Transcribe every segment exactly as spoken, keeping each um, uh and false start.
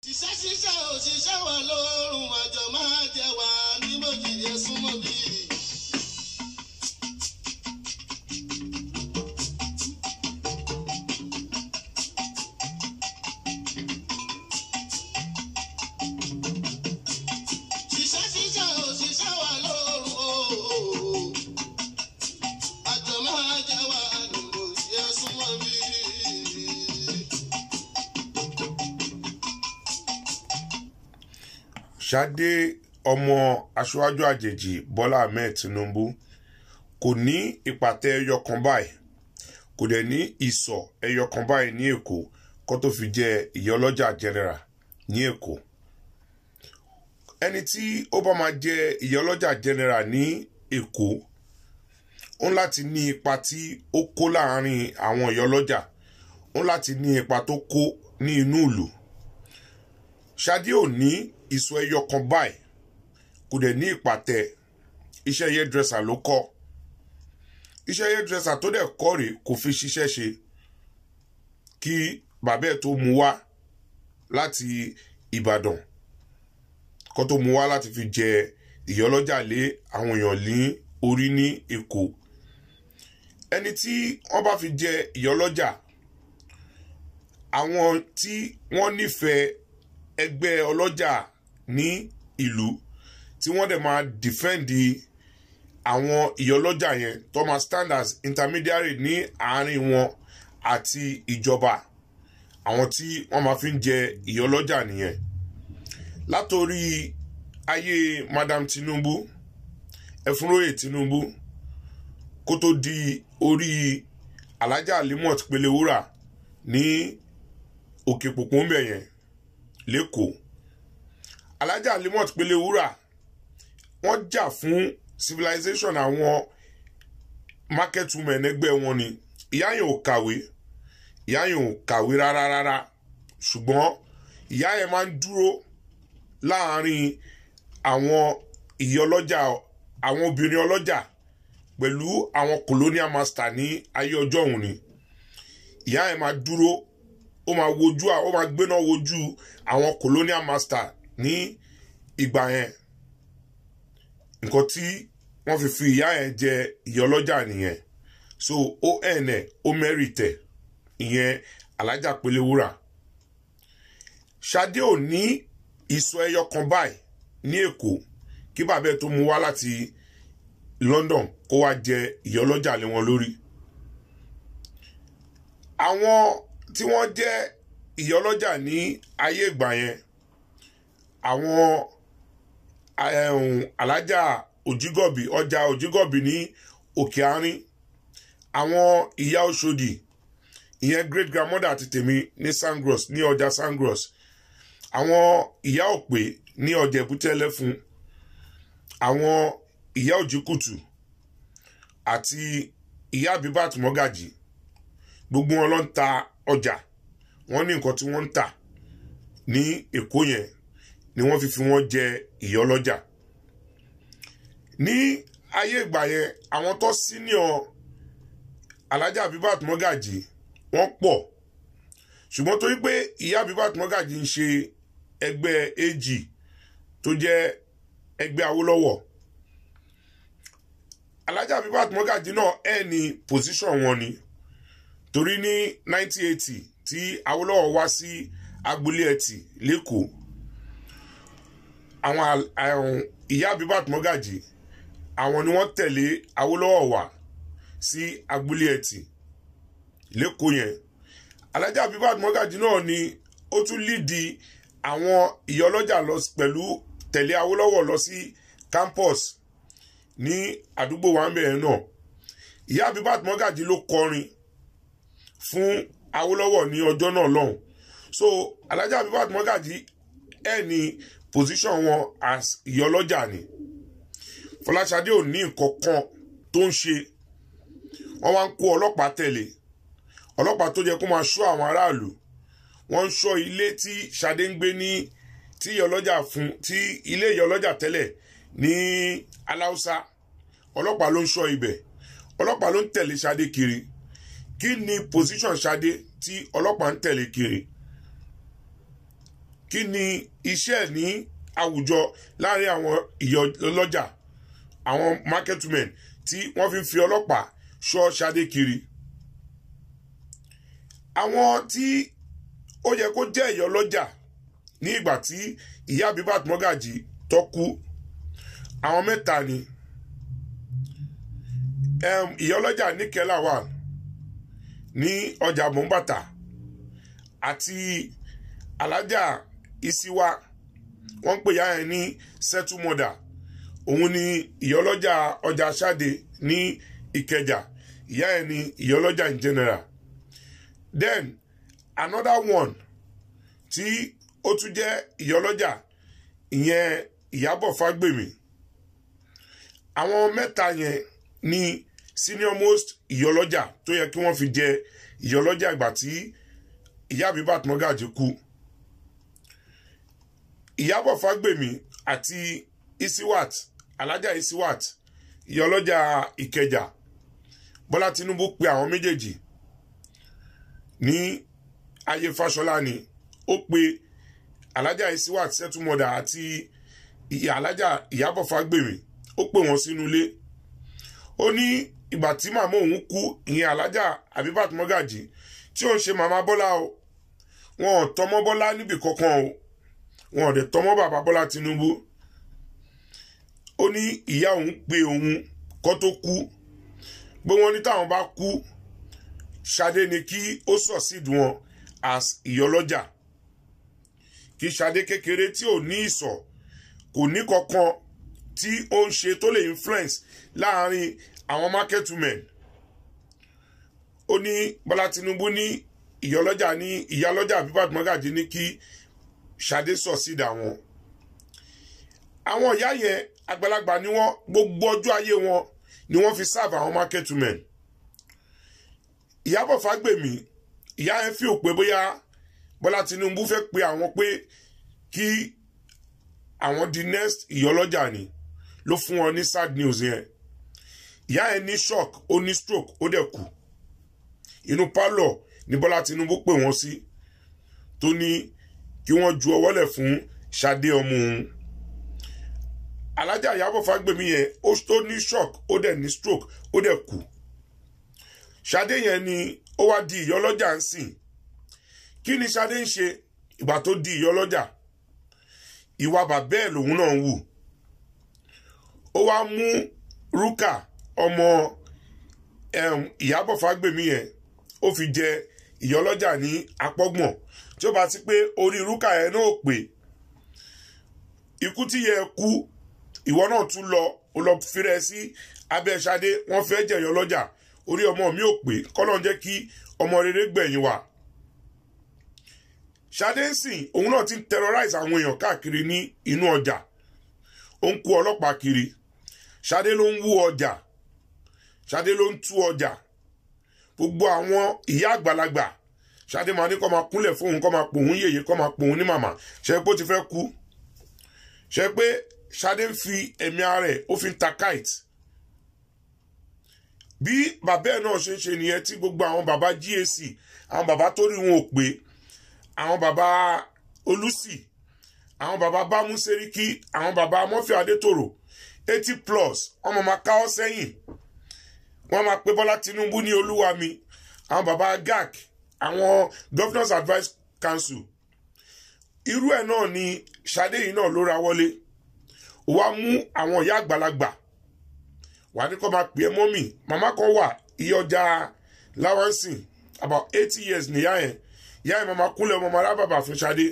ṣiṣẹ́ ṣiṣẹ́ òṣìṣẹ́ wà lórun àjọ máa jẹ wà ní bòjì yẹn súnmọ́ bí. ṣiṣẹ́ ṣiṣẹ́ òṣìṣẹ́ wà lórun àjọ máa jẹ wà ní bòjì yẹn súnmọ́ bí. Ṣadé ọmọ aṣáájú àjèjì Bọ́lá Ahmed Tinubu kò ní ìpàtẹ ẹyọ kan báyìí kò dẹ̀ ní ìsọ̀ ẹyọ kan báyìí ní Èkó kó tó fi jẹ Iyaloja general ní Èkó. Ẹni tí ó bá máa jẹ Iyaloja general ní Èkó ó ń láti ní ipa tí ó kó láàárín àwọn Iyaloja, ó ń láti ní ipa tó kó ní inú ìlú. Ṣadé ò ní ìsọ̀ ẹyọ kan báyìí kò dẹ̀ ní ìpàtẹ. Iṣẹ́ hairdresser ló kọ́. Iṣẹ́ hairdresser tó dẹ̀ kọ́ rèé kò fi ṣiṣẹ́ ṣe kí bàbá ẹ̀ tó mú wá láti Ìbàdàn kó tó mú wá láti fi jẹ Iyaloja lé àwọn èèyàn ní orí ní Èkó. Ẹni tí wọ́n bá fi jẹ Iyaloja, àwọn tí wọ́n nífẹ̀ẹ́ ẹgbẹ́ ọlọ́jà ní ìlú tí wọ́n dẹ̀ máa dìfẹ́ǹdì àwọn Iyaloja yẹn tó máa stand as intermediary ní àárín wọn àti ìjọba, àwọn tí wọ́n máa fi ń jẹ Iyaloja nìyẹn. Látorí ayé Madam Tinubu, Ẹfúnróyè Tinubu, kó tó di orí Alájà Limot Pelewura ní òkè pòpò ń bẹ̀ yẹn lẹ́kọ̀ọ́. Alájà Limot Pelewura wọ́n jà fún civilization àwọn market women ẹgbẹ́ wọn ni. Ìyá yẹn ò kàwé ìyá yẹn ò kàwé rárá rárá ṣùgbọ́n ìyá yẹn máa ń dúró láàárín àwọn Iyaloja, àwọn obìnrin ọlọ́jà pẹ̀lú àwọn colonial master ní ayé ọjọ́ òun ni. Ìyá yẹn máa dúró, ó máa wojú ó máa gbéná wojú àwọn colonial master ní ìgbà yẹn. Nǹkan tí wọ́n fi fi ìyá yẹn jẹ Iyaloja nìyẹn. So ó ẹ̀nẹ̀ ó mẹ́rìtẹ̀ ìyẹn Alájà Pelewura. Ṣadé ò ní ìsọ̀ ẹyọ kan báyìí ní Èkó kí bàbá ẹ̀ tó mú wá láti London kó wá jẹ Iyaloja lé wọn lórí. Àwọn tí wọ́n jẹ́ Iyaloja ní ayé ìgbà yẹn, àwọn Alájà Òjígọ̀bì, ọjà Òjígọ̀bì ní Òkè Àárín, àwọn ìyá Òṣòdì, ìyẹn great grandmother àti tèmi ní Sangros, ní ọjà Sangros, àwọn ìyá Òpè ní ọjà Èbúté Ẹlẹ́fun, àwọn ìyá Òjìkùtù àti ìyá Abibat Mọ́gàjì, gbogbo wọn ló ń ta ọjà. Wọ́n ní nǹkan tí wọ́n ń tà ní Èkó yẹn ni wọ́n fi fi wọ́n jẹ Iyaloja. Ní ayé ìgbà yẹn àwọn tó senior Alájà Abibat Mọ́gàjì wọ́n pọ̀, ṣùgbọ́n torí pé ìyá Abibat Mọ́gàjì ń ṣe ẹgbẹ́ A G tó jẹ́ ẹgbẹ́ Awólọ́wọ̀, Alájà Abibat Mọ́gàjì náà ẹ̀ ní position wọn ni. Torí ní nineteen eighty tí Awólọ́wọ̀ wá sí agboolé Ẹtì lẹ́kọ̀ọ́, àwọn ìyá Abibat Mọ́gàjì àwọn ni wọ́n tẹ̀lé Awólọ́wọ̀ wá sí agboolé Ẹtì lẹ́kọ̀ọ́ yẹn. Alájà Abibat Mọ́gàjì náà ni ó tún lídì àwọn Iyaloja lọ pẹ̀lú tẹ̀lé Awólọ́wọ̀ lọ sí campus ní àdúgbò wa ń bẹ̀rẹ̀ náà. Ìyá Abibat Mọ́gàjì ló kọrin fún Awólọ́wọ̀ ní ọjọ́ náà lọ́hùn. So Alájà Abibat Mọ́gàjì ẹ̀ ní position wọn as Iyaloja ni. Fọláṣadé ò ní nǹkan kan tó ń ṣe. Wọ́n wá ń kó ọlọ́pàá tẹ̀lé, ọlọ́pàá tó jẹ́ kó máa ṣọ́ àwọn aráàlú. Wọ́n ń ṣọ́ ilé tí Ṣadé ń gbé ní tí Iyaloja fún tí ilé Iyaloja tẹ́lẹ̀ ní Aláùsá. Ọlọ́pàá ló ń ṣọ́ ibẹ̀, ọlọ́pàá ló ń tẹ̀lé Ṣadé kiri. Kí ni position Ṣadé tí ọlọ́pàá ń tẹ̀lé kiri? kí ni iṣẹ́ ní àwùjọ láàrin àwọn ìyálọ́jà àwọn market women tí wọ́n fi ń fi ọlọ́pàá ṣọ́ Ṣadé kiri. Àwọn tí ó yẹ kó jẹ́ ìyálọ́jà ní ìgbà tí ìyá Abibat Mogaji tó kú àwọn mẹ́ta ni. um, ìyálọ́jà Níkẹ́lá wà ní ọjà Mọ́ńbàtà àti alájà Isiwa wọ́n pè ya ẹ̀ ní settle mother òun ni ìyálọ́jà ọjà Ṣadé ní Ìkẹjà ìyá ẹ̀ ní ìyálọ́jà in general. Then another one tí ó tún jẹ́ ìyálọ́jà ìyẹn Ìyábọ̀ Fágbèmí. Àwọn mẹ́ta yẹn ni senior most ìyálọ́jà tó yẹ kí wọ́n fi jẹ ìyálọ́jà ìgbà tí ìyá Abibat Mogaji kú. Ìyábọ̀ Fágbèmí àti Isiwat alájà Isiwat ìyálọ́jà Ìkẹjà Bọ́lá Tinubu pe àwọn méjèèjì ní ayé Fáṣọlá ni ó pe alájà Isiwat settle mother àti alájà Ìyábọ̀ Fágbèmí ó pè wọ́n sínú ilé. Ó ní ìgbà tí màmá òun kú ìyẹn alájà Abibat Mogaji tí ó ń ṣe màmá Bọ́lá o wọn ò tọmọ Bọ́lá níbì kankan o wọn ò dẹ̀ tọmọ bàbá Bọ́lá Tinubu. Ó ní ìyá òun pe òun kó tó kú pé wọ́n ní táwọn bá kú Ṣadé ni kí ó succeed wọn as ìyálọ́jà kí Ṣadé kékeré tí ò ní ìsọ̀ kò ní kankan tí ó ń ṣe tó lè influence láàrin àwọn market women. Ó ní Bọ́lá Tinubu ní ìyálọ́jà ní ìyálọ́jà Abibat Mogaji ní kí Ṣadé succeed àwọn. Àwọn ìyá yẹn àgbàlagbà ni wọ́n gbogbo ọjọ́ ayé wọn ni wọ́n fi serve àwọn market women. Ìyábọ̀ Fágbèmí ìyá yẹn fi òpè bóyá Bọ́lá Tinubu fẹ́ pe àwọn pé kí àwọn di next ìyálọ́jà ni ló fún wọn ní sad news yẹn. Ìyá yẹn ní shock ó ní stroke ó dẹ̀ kú. Inú pálọ̀ ni Bọ́lá Tinubu pè wọ́n sí tó ní kí wọ́n ju ọwọ́ lẹ̀ fún Ṣadé ọmọ òun. Alájà Ìyábọ̀ Fágbèmí yẹn ó tó ní shock ó dẹ̀ ní stroke ó dẹ̀ kú. Ṣadé yẹn ni ó wá di ìyálọ́jà ń sìn. Kí ni Ṣadé ń ṣe ìgbà tó di ìyálọ́jà? Ìwà bàbá ẹ̀ lòun náà ń wù. Ó wá mú Rúkà ọmọ um, Ìyábọ̀ Fágbèmí yẹn ó fi jẹ ìyálọ́jà ní Apọ́gbọ̀n tí ó bá ti pé orí Rúkà yẹn náà pé ikú tí yẹ kú ìwọ náà tún lọ ó lọ fírẹ sí abẹ́ Ṣadé wọ́n fẹ́ jẹ ìyálọ́jà orí ọmọ mi ò pé kọ́lọ́ jẹ́ kí ọmọ rere gbẹ̀yìn wá. Ṣadé ń sìn òun náà ti ń terrorize àwọn èèyàn káàkiri ní inú ọjà ó ń kó ọlọ́pàá kiri. Ṣadé ló ń wú ọjà Ṣadé ló ń tú ọjà gbogbo àwọn ìyá àgbàlagbà Ṣadé máa ní kó máa kúnlẹ̀ fóun kó máa pòun yèyé kó máa pòun ní màmá ṣe pé ó ti fẹ́ kú ṣe pé Ṣadé ń fi ẹ̀mí ara ẹ̀ ó fi ń ta kite. Bí bàbá ẹ̀ náà ṣe ń ṣe nìyẹn tí gbogbo àwọn bàbá G A C àwọn bàbá tó rí wọn ò pé àwọn bàbá Olùsì àwọn bàbá Bámú Sẹ́ríkì àwọn bàbá Mọ́fì Adétòrò eighty plus wọ́n máa máa káwọ́ sẹ́yìn wọ́n máa pe Bọ́lá Tinubu ní olúwa mi. Àwọn bàbá G A C àwọn Governors Advice Council irú ẹ̀ náà ni Ṣadé yìí náà ló ra wọlé. Ó wá mú àwọn ìyá àgbàlagbà wà ní kó máa pè é mọ́mì màmá kan wà Iyọjà Láwánsìn about eighty years nìyá yẹn ìyá yẹn màmá kúnlẹ̀ ọmọ màrá bàbà fún Ṣadé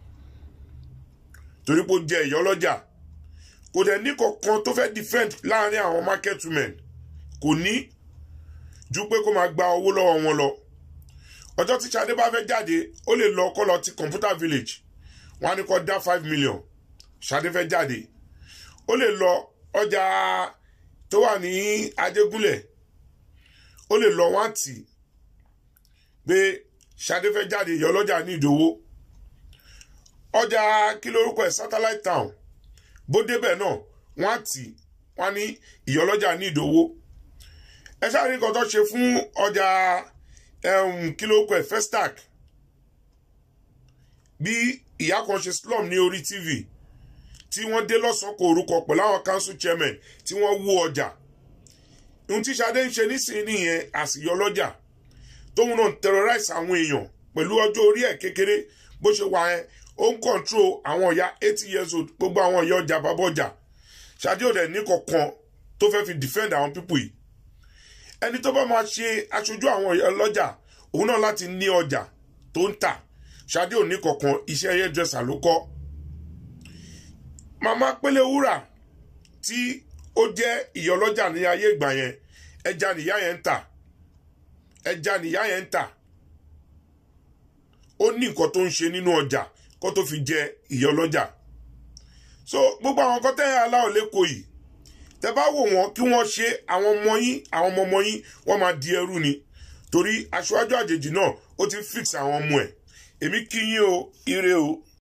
torí pé ó jẹ ìyálọ́jà kò dẹ̀ ní kankan tó fẹ́ defend láàrin àwọn market women kò ní ju pé kó máa gba owó lọ́wọ́ wọn lọ. Ọjọ́ tí Ṣadé bá fẹ́ jáde ó lè lọ kọ́ lọ ti computer village wọ́n á ní kó dá five million Ṣadé fẹ́ jáde. Ó lè lọ ọjà tó wà ní Ajégúnlẹ̀ ó lè lọ wọ́n tì pé Ṣadé fẹ́ jáde ìyálọ́jà ní Ìdòwó. Ọjà kí lórúkọ ẹ̀ satellite town bó débẹ̀ náà wọ́n tì wọ́n ní ìyálọ́jà ní Ìdòwó. Ẹ ṣáà ní nǹkan tó ṣe fún ọjà kí lórúkọ ẹ̀ Festac bí ìyá kan ṣe slum ní orí tv tí wọ́n dé lọ́sàn-án kò orúkọ pẹ̀lú àwọn council chairman tí wọ́n wú ọjà ohun tí Ṣadé ń ṣe nísìnyí nìyẹn àsìyọlọ́jà tóun náà terrorize àwọn èèyàn pẹ̀lú ọjọ́ orí ẹ̀ kékeré bó ṣe wà ẹ́ ó ń control àwọn ìyá eighty years old gbogbo àwọn ìyá ọjà bàbá ọjà Ṣadé ò dẹ̀ ní kankan tó fẹ́ fi defend àwọn people yìí ẹni tó bá máa ṣe aṣojú àwọn ìyá ọlọ́jà òun náà láti ní ọjà tó ń tà Ṣadé ò ní kankan iṣẹ́ hairdresser ló kọ́ màmá Pélé Wúrà tí ó jẹ́ ìyá ọlọ́jà ní ayé ìgbà yẹn ẹja nìyá yẹn ń tà ẹja nìyá yẹn ń tà ó ní nǹkan tó ń ṣe nínú ọjà kó tó fi jẹ ìyá ọlọ́jà so gbogbo àwọn nǹkan tẹ́ aláwọ̀ lẹ́kọ̀ọ́ yìí tẹ́ bá wò wọ́n kí wọ́n ṣe àwọn ọmọ yín àwọn ọmọ ọmọ yín wọ́n máa di ẹrú ni torí aṣáájú àjèjì náà ó ti fix àwọn ọmọ ẹ̀ èmi kí yín o ire o.